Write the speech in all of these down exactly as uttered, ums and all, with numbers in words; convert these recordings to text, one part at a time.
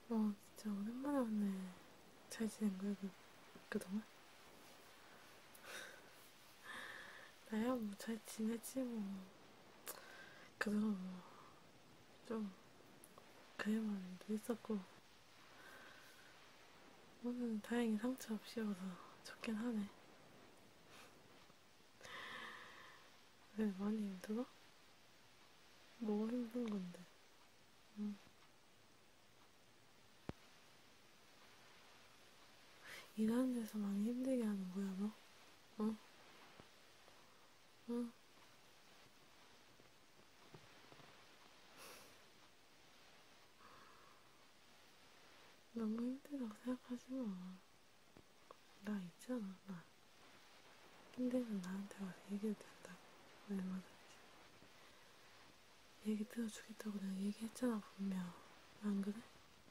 어, 진짜 오랜만에 왔네. 잘 지낸 거야, 그, 그동안? 나야 뭐 잘 지냈지, 뭐. 그동안 뭐, 좀, 그래만 도 있었고. 오늘 다행히 상처 없이 와서 좋긴 하네. 왜 많이 힘들어? 뭐 힘든 건데? 응. 일하는 데서 많이 힘들게 하는 거야, 너? 응? 응? 너무 힘들다고 생각하지 마. 나 있잖아, 나. 힘들면 나한테 와서 얘기해도 된다고. 얼마든지. 얘기 들어주겠다고 내가 얘기했잖아, 분명. 안 그래?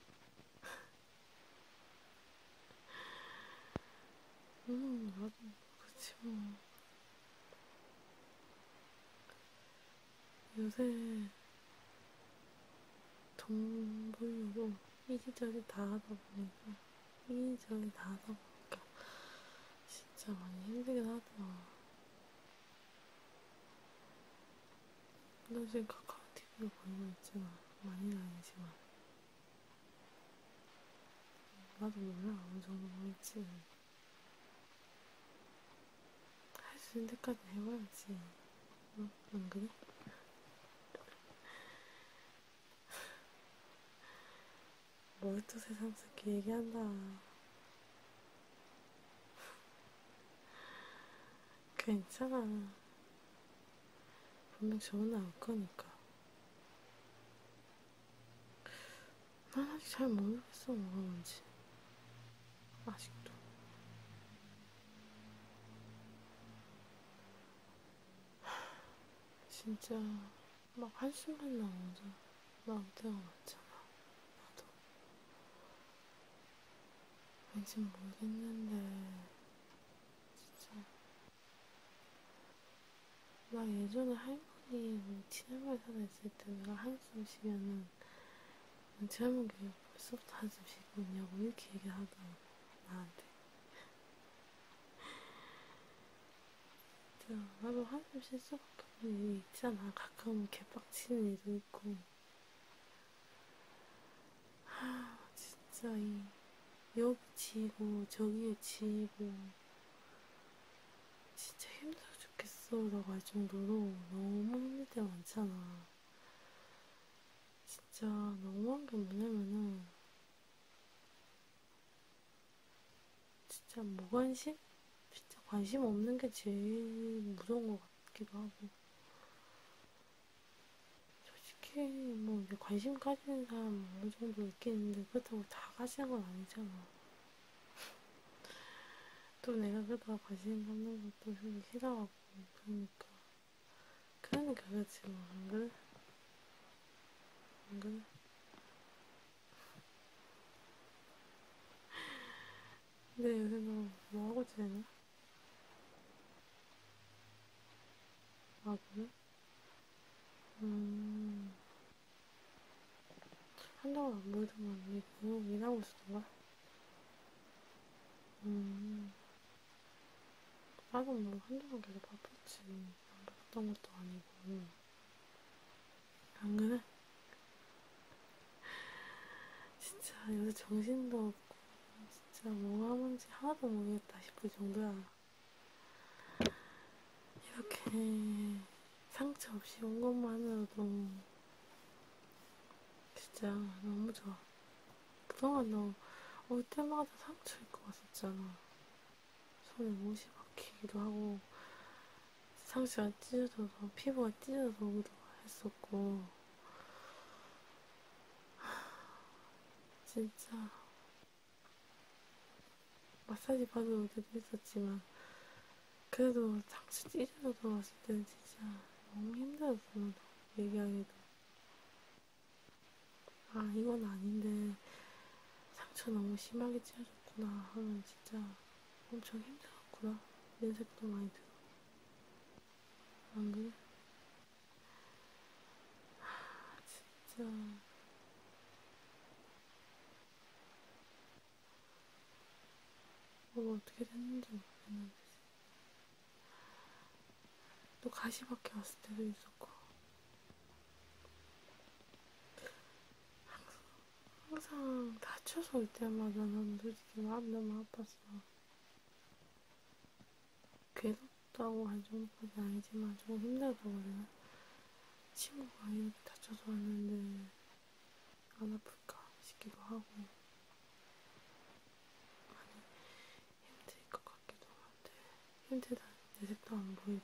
응, 나도, 그렇지 뭐. 요새 돈 벌려고 이리저리 다 하다 보니까 이리저리 다 하다 보니까 진짜 많이 힘들긴 하더라. 너 지금 카카오 티비로 보는 거 있잖아. 많이는 아니지만 나도 몰라 어느 정도 할지. 할 수 있는 데까지 해봐야지. 응? 안 그래? 뭘 또 새삼스럽게 얘기한다. 괜찮아. 분명 좋은 날 올 거니까. 난 아직 잘 모르겠어 뭐가 뭔지. 아직도. 진짜 막 한숨만 나오자 나올 때가 많잖아. 나도 왠지 모르겠는데 진짜 나 예전에 할머니 우리 친할머니 살아 있을 때 내가 한숨 쉬면은 제 할머니 왜 벌써부터 한숨 쉬고 있냐고 이렇게 얘기를 하더라고 나한테. 진짜 나도 한숨 쉴 수밖에 없는 일이 있잖아. 가끔은 개빡치는 일도 있고. 하 진짜 이 여기 치이고 저기에 치이고 진짜 힘들어 죽겠어라고 할 정도로 너무 힘들 때가 많잖아. 진짜 너무한 게 뭐냐면은 진짜 무관심? 진짜 관심 없는 게 제일 무서운 것 같기도 하고. 솔직히 뭐 이제 관심 가지는 사람 어느 정도 있긴 있는데 그렇다고 다 가지는 건 아니잖아. 또 내가 그러다가 관심 갖는 것도 되게 싫어하고 그러니까. 그러니까 그렇지 뭐. 안 그래? 안 그래? 근데 요새 너 뭐하고 지내냐? 아 그래? 음 한동안 안 보이더만 왜 계속 일하고 있었던 거야? 음 나도 뭐 한동안 계속 바빴지. 안 바빴던 것도 아니고. 안 그래? 진짜 요새 정신도 없고 진짜 뭐 하는지 하나도 모르겠다 싶을 정도야. 이렇게 상처 없이 온 것만으로도 진짜 너무 좋아. 그동안 너 올 때마다 상처 입고 왔었잖아. 손에 못이 박히기도 하고 상처가 찢어져서 피부가 찢어져서 오기도 했었고 진짜 마사지 받으러 올 때도 있었지만 그래도 상처 찢어져서 왔을 때는 진짜 너무 힘들었어. 나도 얘기하기도 아 이건 아닌데 상처 너무 심하게 찢어졌구나 하면 진짜 엄청 힘들었구나. 인색도 많이 들어. 안 그래? 진짜 뭐가 어떻게 됐는지 모르겠는데 또 가시밭에 왔을 때도 있었고 항상 다쳐서 올 때마다 나는 솔직히 마음 너무 아팠어. 괴롭다고 할 정도까지는 아니지만 조금 힘들다고 해야 되나? 친구가 이렇게 다쳐서 왔는데 안 아플까 싶기도 하고 힘들 것 같기도 한데 힘들다는 내색도 안 보이고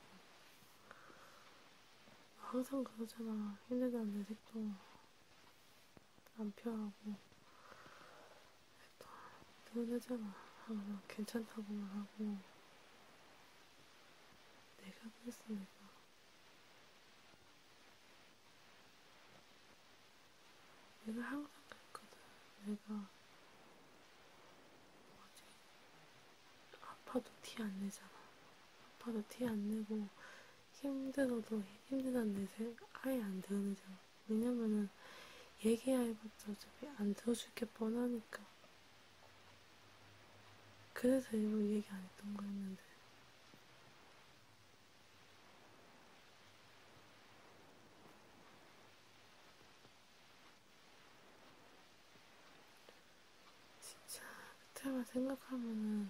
항상 그러잖아. 힘들다는 내색도 안 표하고 드러내잖아. 항상 괜찮다고만 하고 내가 그랬어. 내가 내가 항상 그랬거든. 내가 뭐지 아파도 티 안 내잖아. 아파도 티 안 내고 힘들어도 힘들다는 내색 아예 안 드러내잖아. 왜냐면은 얘기해봤자 어차피 안 들어줄 게 뻔하니까. 그래서 일부러 얘기 안 했던 거였는데 진짜 그때만 생각하면은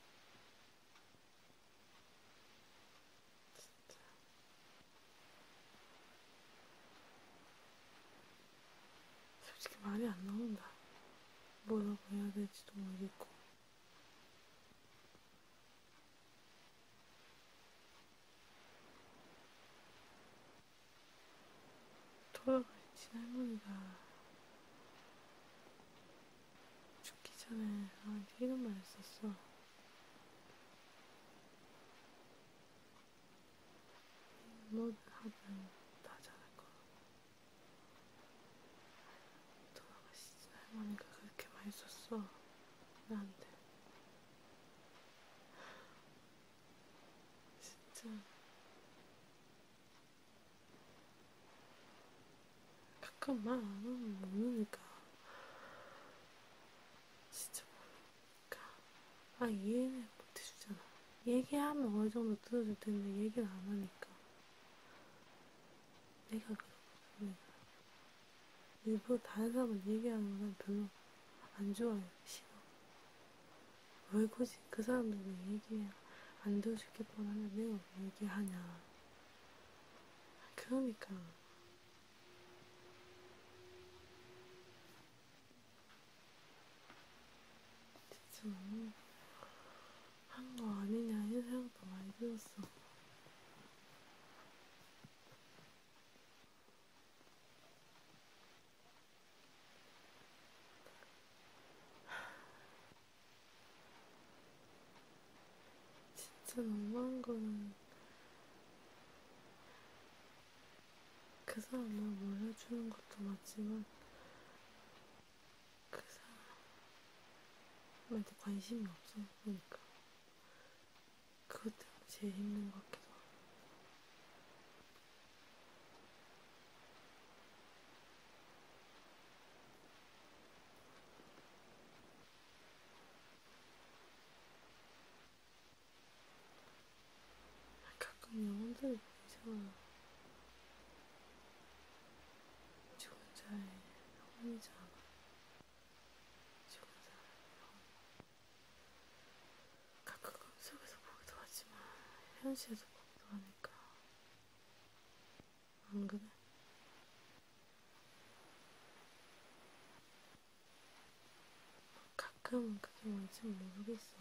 솔직히 말이 안 나온다. 뭐라고 해야 될지도 모르겠고 돌아가신 할머니가 죽기 전에 나한테 이런 말 했었어. 뭐든 하든 다 잘할 거라고. 돌아가시진 할머니가 그렇게 말했었어. 나한테. 진짜 가끔 말 안 하면 모르니까. 진짜 모르니까. 아 이해는 못 해주잖아. 얘기하면 어느 정도 들어줄 텐데 얘기를 안 하니까. 내가 그러거든. 내가. 일부러 다른 사람한테 얘기하는 건 난 별로 안 좋아해. 싫어. 왜 굳이 그 사람들 왜 얘기해. 안 들어줄 게 뻔한데 내가 왜 얘기하냐. 그러니까 진짜 너무 한 거 아니냐 이런 생각도 많이 들었어. 진짜 너무한 거는 그 사람을 몰라주는 것도 맞지만 그 사람한테 관심이 없어. 그러니까 그것 때문에 제일 힘든 것 같기도 하고. 가끔 영혼들을 보이잖아. 죽은 자의 혼이잖아. 죽은 사람의 혼. 가끔 꿈속에서 보기도 하지만 현실에서 보기도 하니까. 안 그래? 가끔은 그게 뭔지 모르겠어.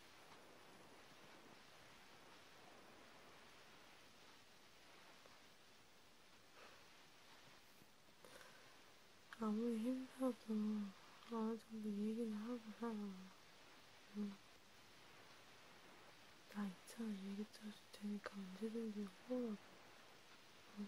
아무리 힘들어도 어느 정도 얘기는 하고 살아. 응. 나 있잖아. 얘기 들어줄 테니까 언제든지 오라고. 응.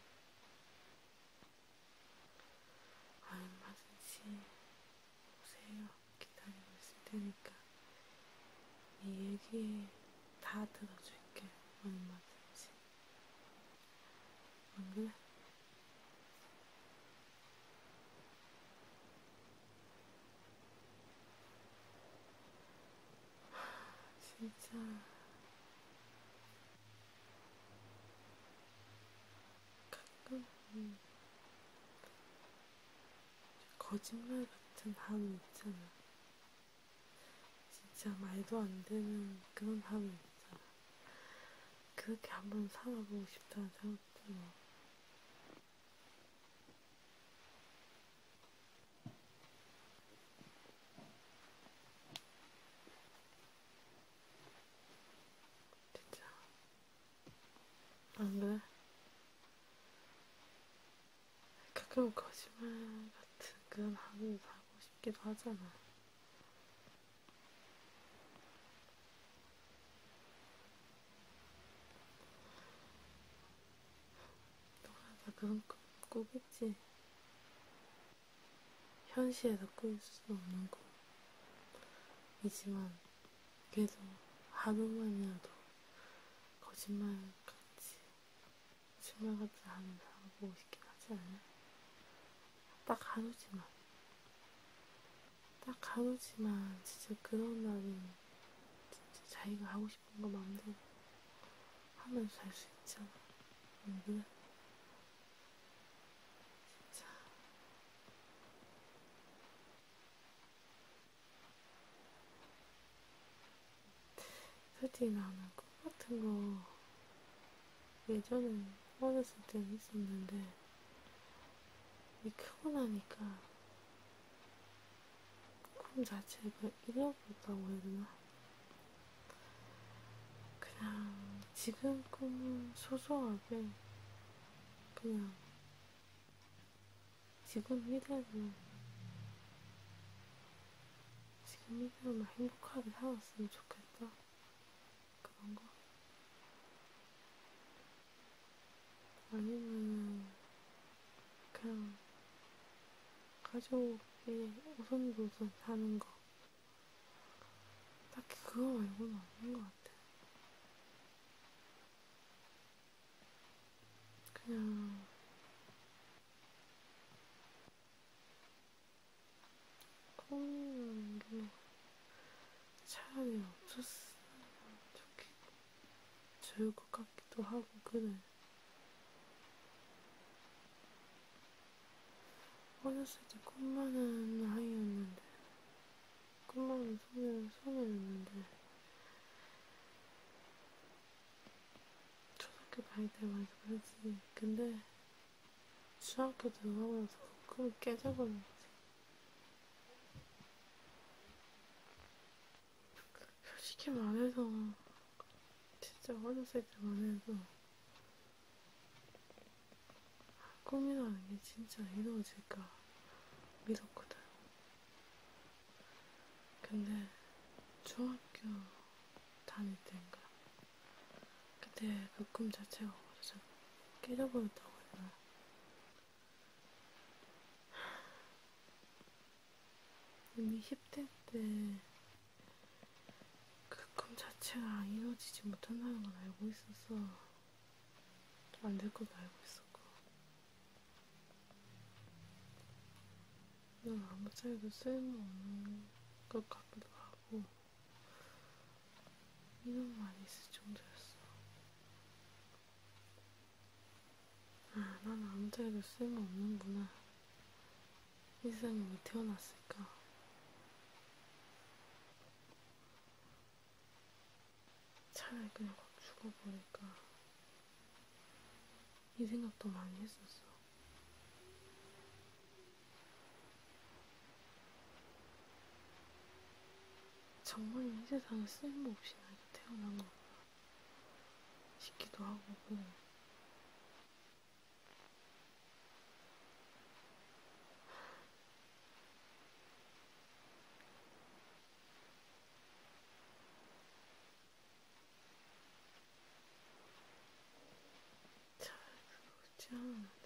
얼마든지 오세요. 기다리고 있을 테니까 이 얘기 다 들어줄게. 얼마든지. 안 그래? 진짜 가끔 음, 거짓말 같은 하루 있잖아. 진짜 말도 안 되는 그런 하루 있잖아. 그렇게 한번 살아보고 싶다는 생각 들어. 진짜. 안 그래? 가끔 거짓말 같은 그런 하루를 살고 싶기도 하잖아. 너가 다 그런 꿈 꾸겠지. 현실에서 꾸일 수 없는 꿈이지만 그래도 하루만이라도 거짓말 같이 거짓말 같은 하루를 살아보고 싶긴 하지 않아? 딱 하루지만 딱 하루지만 진짜 그런 날은 진짜 자기가 하고 싶은 거 마음대로 하면서 살 수 있잖아. 응, 그래? 진짜. 솔직히 나는 꿈 같은 거 예전에 어렸을 때는 있었는데 이 크고 나니까 꿈 자체가 잃어버렸다고 해야 되나? 그냥 지금 꿈은 소소하게 그냥 지금 이대로 지금 이대로만 행복하게 살았으면 좋겠다. 그런 거. 아니면은 그냥 가족이 오손도손 사는 거. 딱히 그거 말고는 없는 것 같아. 그냥 꿈이라는 게 차라리 없었으면 좋겠, 좋을 것 같기도 하고 그래. 어렸을 때 꿈 많은 아이였는데 꿈 많은 소녀, 소녀였는데 초등학교 다닐 때만 해도 그랬지. 근데 중학교 들어가고 나서 그 꿈이 깨져버린 거지. 솔직히 말해서 진짜 어렸을 때만 해도 꿈이라는 게 진짜 이루어질까 믿었거든. 근데 중학교 다닐 때인가 그때 그 꿈 자체가 완전 깨져버렸다고 해야 되나. 이미 십 대 때 그 꿈 자체가 이루어지지 못한다는 건 알고 있었어. 안 될 것도 알고 있었고. 난 아무 차이도 쓸모없는 것 같기도 하고 이런 말이 있을 정도였어. 아, 난 아무 차이도 쓸모없는구나. 이 세상에 왜 태어났을까? 차라리 그냥 확 죽어버릴까? 이 생각도 많이 했었어. 정말 이 세상에 쓸모없이 내가 태어난 건가 싶기도 하고 그래. 차라리 그렇지 않은데.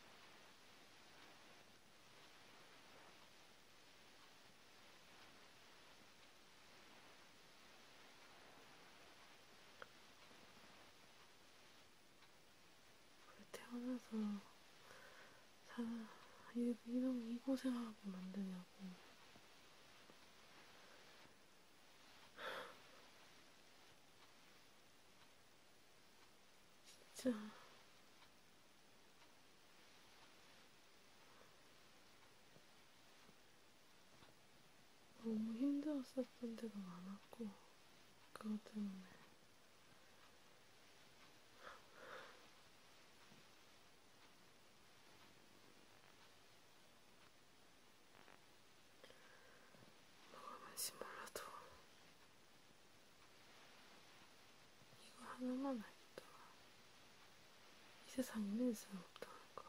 왜 태어나서 사, 이, 이런 이 고생하게 만드냐고. 진짜 너무 힘들었었던 데도 많았고, 그것 때문에. 왠지 몰라도 이거 하나만 알겠더라. 이 세상에 있는 사람 없다는 거.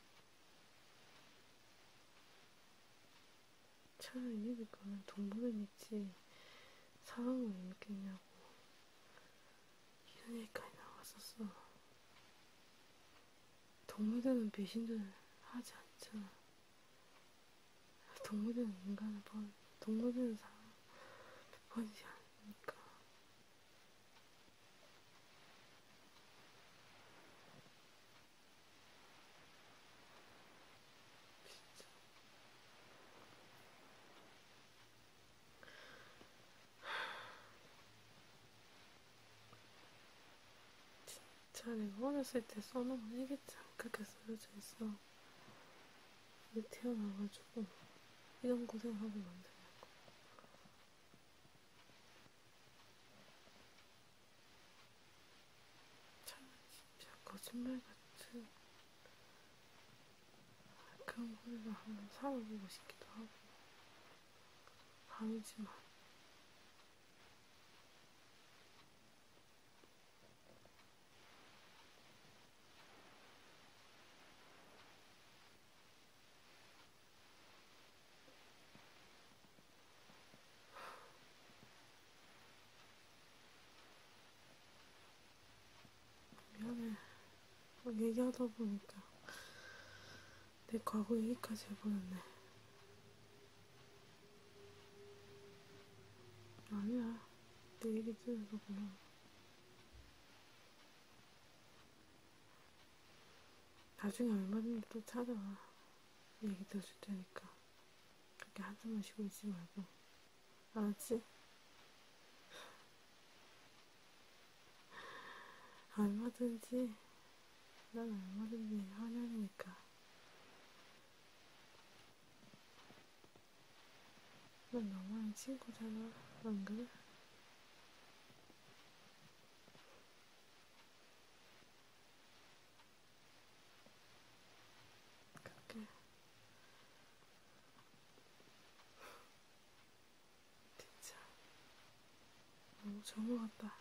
차라리 믿을 거면 동물을 믿지 사람을 왜 믿겠냐고. 이런 얘기까지 나왔었어. 동물들은 배신들 하지 않잖아. 동물들은 인간을 번, 동물들은 사람을 버리지 않으니까. 진짜 내가 어렸을 때 써놓은 일기장 그렇게 써져 있어. 왜 태어나가지고 이런 고생하게 만드냐고. 참 진짜 거짓말 같은 그런 거를 한번 살아보고 싶기도 하고. 아니지만 미안해. 뭐 얘기하다 보니까 내 과거 얘기까지 해버렸네. 아니야. 내 얘기 들어서 고마워. 나중에 얼마든지 또 찾아와. 얘기 들어줄 테니까. 그렇게 한숨만 쉬고 있지 말고. 알았지? 얼마든지. 난 얼마든지 환영이니까. 난 너만의 친구잖아. 안 그래? 그렇게. 진짜. 너무 좋은 것 같다.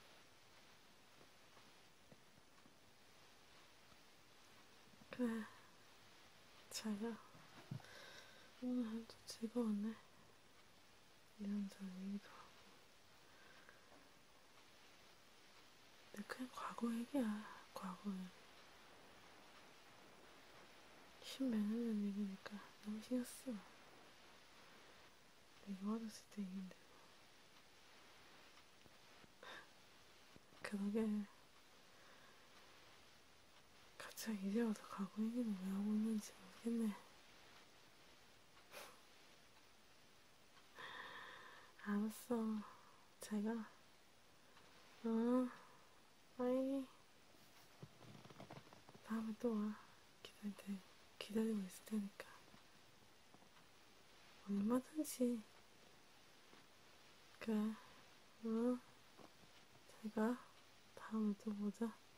그래. 잘가. 오늘 하루도 즐거웠네. 이런저런 얘기도 하고. 근데 그냥 과거 얘기야. 과거 얘기. 십몇 년 전 얘기니까 너무 신경 쓰. 내가 어렸을 때 얘긴데. 그러게. 갑자기 이제 와서 과거 얘기는 왜 하고 있는지 모르겠네. 알았어. 제가. 어. 아이. 다음에 또 와. 기다릴 테, 기다리고 있을 테니까. 얼마든지. 그래. 어. 제가 다음에 또 보자.